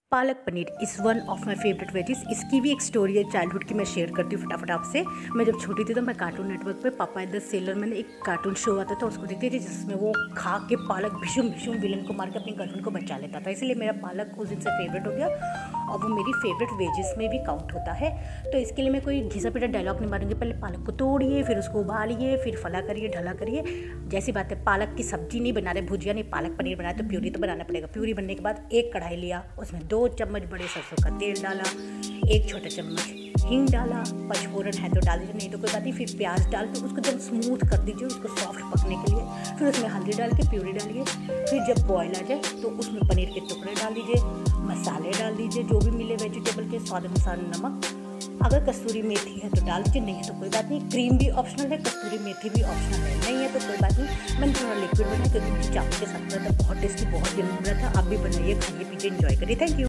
पालक paneer is one of my favourite veggies. इसकी भी एक स्टोरी है चाइल्डहुड की, मैं शेयर करती हूँ फटाफट आपसे। मैं जब छोटी थी तो मैं कार्टून नेटवर्क पे पापा द सेलर मैंने एक कार्टून शो आता था, उसको देखती थी जिसमें वो खा के पालक भीषुम भीषुम विलन को मार के अपनी गर्लफ्रेंड को बचा लेता था। इसलिए मेरा पालक उस दिन से फेवरेट हो गया और वो मेरी फेवरेट वेजिस में भी काउंट होता है। तो इसके लिए मैं कोई घिसा पिटा डायलॉग नहीं मारूंगी। पहले पालक को तोड़िए, फिर उसको उबालिए, फिर फला करिए, ढला करिए। जैसी बात है, पालक की सब्जी नहीं बना रहे, भुजिया नहीं, पालक पनीर बनाए तो प्यूरी तो बनाना पड़ेगा। प्यूरी बनने के बाद एक कढ़ाई लिया, उसमें 2 चम्मच बड़े सरसों का तेल डाला, 1 छोटा चम्मच हींग डाला, पचफोरन है तो डाल दीजिए, नहीं तो कोई बात नहीं। फिर प्याज डाल के उसको जब स्मूथ कर दीजिए, उसको सॉफ्ट पकने के लिए। फिर उसमें हल्दी डाल के प्यूरी डालिए। फिर जब बॉयल आ जाए तो उसमें पनीर के टुकड़े डाल दीजिए, मसाले डाल दीजिए जो भी मिले वेजिटेबल के, स्वाद अनुसार नमक। अगर कस्तूरी मेथी है तो डाल दीजिए, नहीं है तो कोई बात नहीं। क्रीम भी ऑप्शनल है, कस्तूरी मेथी भी ऑप्शनल है, नहीं है तो कोई बात नहीं। मैंने थोड़ा लिक्विड बनाया क्योंकि मुझे चावल के साथ बहुत टेस्टी, बहुत यम्मी बना था। आप भी बनाइए, खाइए, पीजिए, एंजॉय करिए। Thank you.